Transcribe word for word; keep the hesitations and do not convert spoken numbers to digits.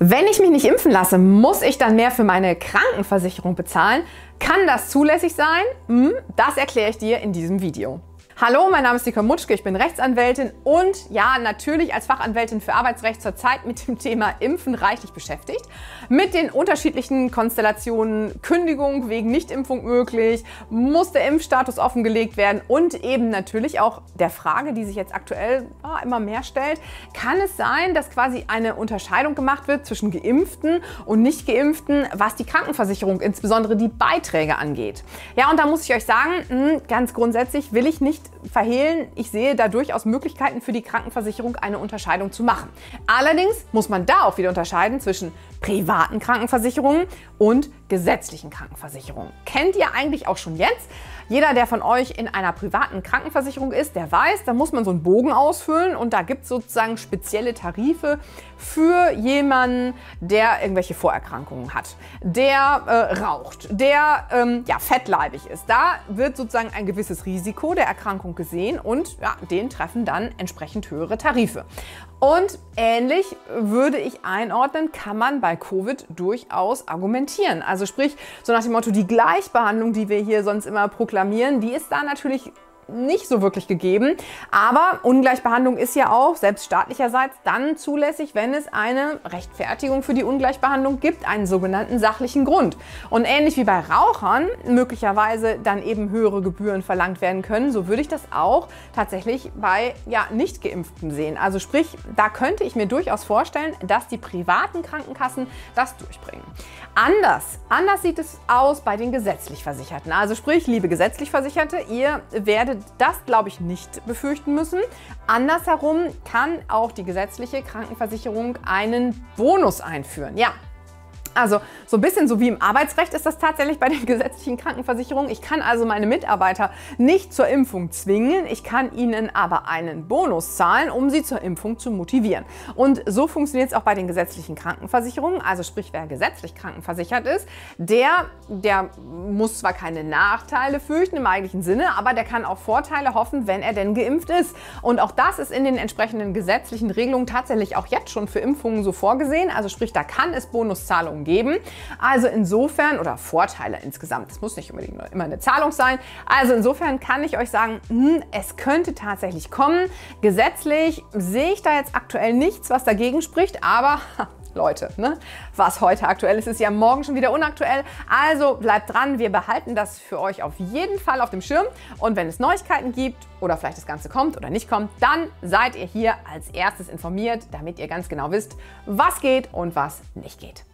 Wenn ich mich nicht impfen lasse, muss ich dann mehr für meine Krankenversicherung bezahlen? Kann das zulässig sein? Hm, das erkläre ich dir in diesem Video. Hallo, mein Name ist Dika Mutschke, ich bin Rechtsanwältin und ja, natürlich als Fachanwältin für Arbeitsrecht zurzeit mit dem Thema Impfen reichlich beschäftigt. Mit den unterschiedlichen Konstellationen, Kündigung wegen Nichtimpfung möglich, muss der Impfstatus offengelegt werden und eben natürlich auch der Frage, die sich jetzt aktuell oh, immer mehr stellt, kann es sein, dass quasi eine Unterscheidung gemacht wird zwischen Geimpften und Nicht-Geimpften, was die Krankenversicherung, insbesondere die Beiträge angeht. Ja, und da muss ich euch sagen, ganz grundsätzlich will ich nicht verhehlen, ich sehe da durchaus Möglichkeiten für die Krankenversicherung, eine Unterscheidung zu machen. Allerdings muss man da auch wieder unterscheiden zwischen privaten Krankenversicherungen und gesetzlichen Krankenversicherungen. Kennt ihr eigentlich auch schon jetzt? Jeder, der von euch in einer privaten Krankenversicherung ist, der weiß, da muss man so einen Bogen ausfüllen und da gibt es sozusagen spezielle Tarife für jemanden, der irgendwelche Vorerkrankungen hat, der äh, raucht, der ähm, ja, fettleibig ist. Da wird sozusagen ein gewisses Risiko der Erkrankung gesehen und ja, den treffen dann entsprechend höhere Tarife. Und ähnlich würde ich einordnen, kann man bei Covid durchaus argumentieren. Also sprich, so nach dem Motto, die Gleichbehandlung, die wir hier sonst immer proklamieren, die ist da natürlich nicht so wirklich gegeben. Aber Ungleichbehandlung ist ja auch, selbst staatlicherseits, dann zulässig, wenn es eine Rechtfertigung für die Ungleichbehandlung gibt, einen sogenannten sachlichen Grund. Und ähnlich wie bei Rauchern möglicherweise dann eben höhere Gebühren verlangt werden können, so würde ich das auch tatsächlich bei ja, Nicht-Geimpften sehen. Also sprich, da könnte ich mir durchaus vorstellen, dass die privaten Krankenkassen das durchbringen. Anders, anders sieht es aus bei den gesetzlich Versicherten. Also sprich, liebe gesetzlich Versicherte, ihr werdet das, glaube ich, nicht befürchten müssen. Andersherum kann auch die gesetzliche Krankenversicherung einen Bonus einführen. Ja. Also so ein bisschen so wie im Arbeitsrecht ist das tatsächlich bei den gesetzlichen Krankenversicherungen. Ich kann also meine Mitarbeiter nicht zur Impfung zwingen, ich kann ihnen aber einen Bonus zahlen, um sie zur Impfung zu motivieren. Und so funktioniert es auch bei den gesetzlichen Krankenversicherungen. Also sprich, wer gesetzlich krankenversichert ist, der, der muss zwar keine Nachteile fürchten im eigentlichen Sinne, aber der kann auch Vorteile hoffen, wenn er denn geimpft ist. Und auch das ist in den entsprechenden gesetzlichen Regelungen tatsächlich auch jetzt schon für Impfungen so vorgesehen. Also sprich, da kann es Bonuszahlungen geben. Also insofern, oder Vorteile insgesamt, es muss nicht unbedingt immer eine Zahlung sein. Also insofern kann ich euch sagen, hm, es könnte tatsächlich kommen. Gesetzlich sehe ich da jetzt aktuell nichts, was dagegen spricht, aber Leute, ne? Was heute aktuell ist, ist ja morgen schon wieder unaktuell. Also bleibt dran, wir behalten das für euch auf jeden Fall auf dem Schirm. Und wenn es Neuigkeiten gibt oder vielleicht das Ganze kommt oder nicht kommt, dann seid ihr hier als erstes informiert, damit ihr ganz genau wisst, was geht und was nicht geht.